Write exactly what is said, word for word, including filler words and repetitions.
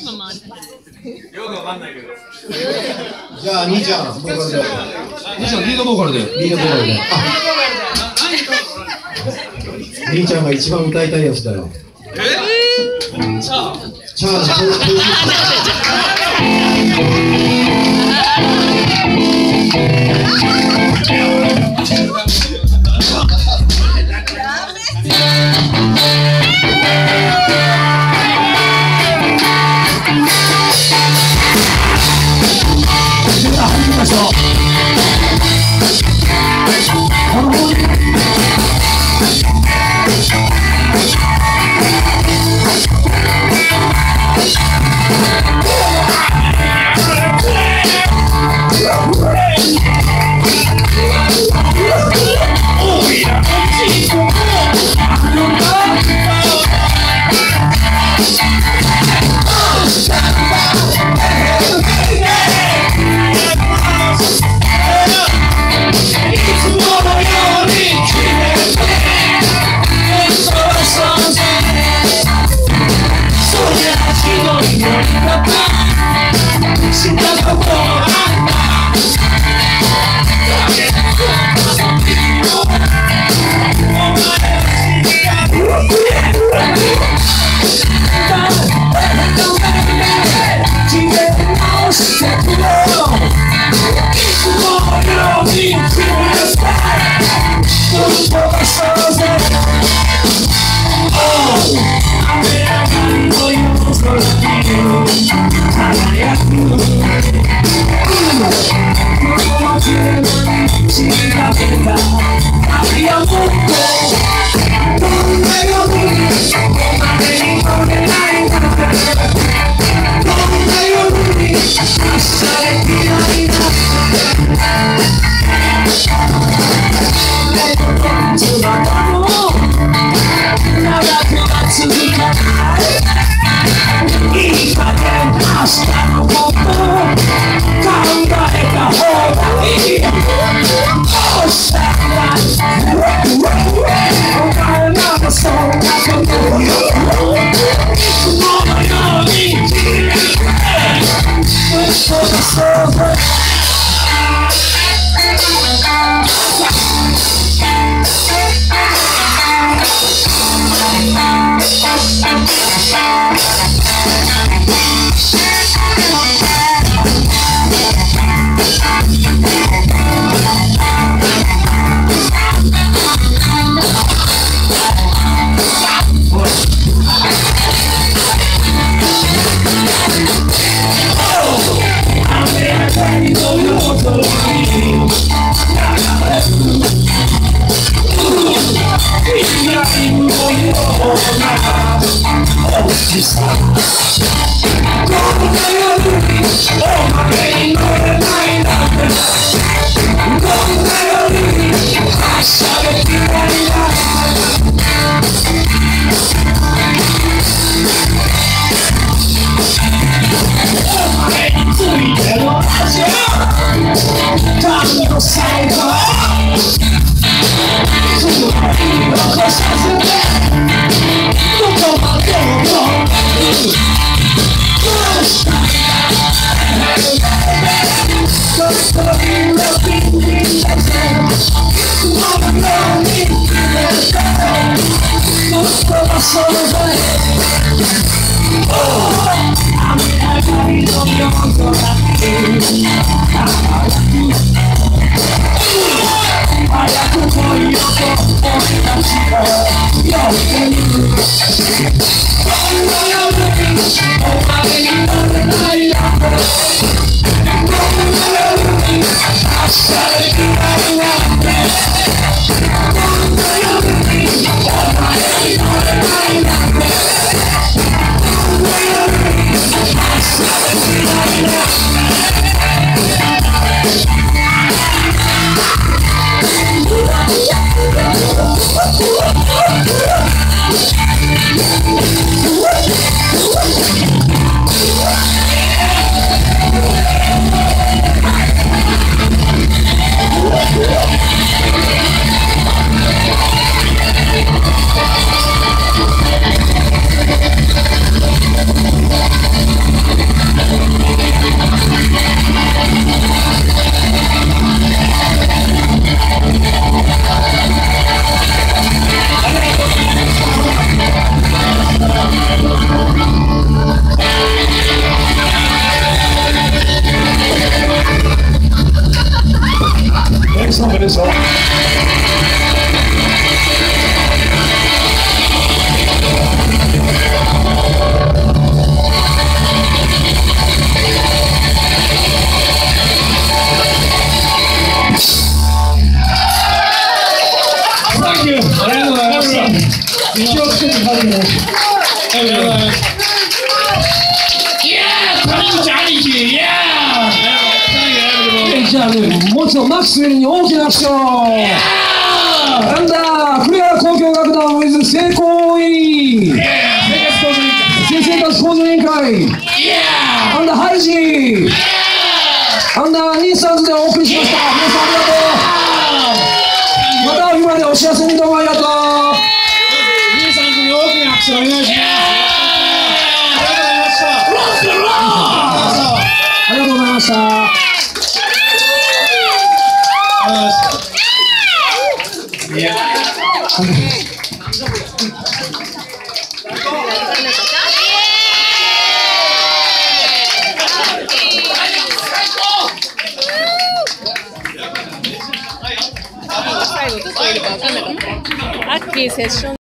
よくわかんないけど。 じゃあ兄ちゃん、ボーカルで。 兄ちゃんリードボーカルで。 リードボーカルで。あ、兄ちゃんが一番歌いたいやつだよ。 え？チャー。 チャー What? トマックスウェルに大きな拍手を。なんだ、栗原交響楽団ウィズ成功委員。生活向上委員会。なんだ、ハイジ。なんだ、ニーサンズでお送りしました。皆さんありがとう。また今までお幸せにどうもありがとう。 兄さんに大きな拍手お願いします。 ありがとうございました。 いや。 最後どこいるか分かんなかった。アッキーセッション